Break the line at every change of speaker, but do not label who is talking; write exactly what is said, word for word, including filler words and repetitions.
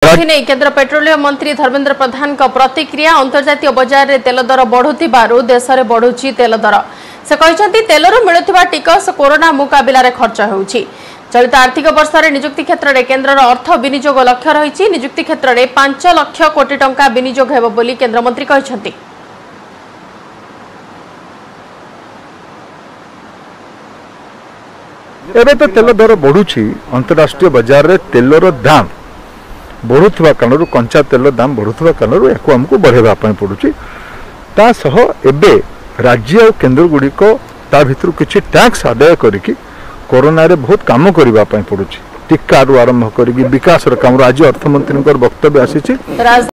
नहीं केंद्र पेट्रोलियम मंत्री धर्मेंद्र प्रधान का प्रतिक्रिया अंतर्जातीय बजार रे तेल दर बढ़ुथिबारु देश रे बढ़ुछि तेल दर से कहते तेलर मिलुथिबा टिकस कोरोना मुकाबिला रे खर्च होउछि। चलित आर्थिक वर्ष में निजुक्ति क्षेत्र में केन्द्र अर्थ विनियोग लक्ष्य रही निजुक्ति क्षेत्र में पांच लाख कोटी टंका विनियोग हेबो बोली केन्द्रमंत्री कहछन्ति।
एबे तो तेल दर बढ़ुछि अंतरराष्ट्रीय बाजार रे तेलर दाम बढ़ुवा कारण कंचा तेल दाम बढ़ुवा कारण या आमको बढ़ेगा पड़ुछि। ता सह एबे राज्य और केन्द्र गुड़िक ता भितर किछि टैक्स आदाय करिकि कोरोना रे बहुत काम करबा पड़ुछि। टीका आरंभ करिकि विकास काम आज अर्थमंत्री वक्तव्य आसी।